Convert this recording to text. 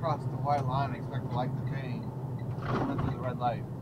crossed the white line and expect the light to change. I went through the red light.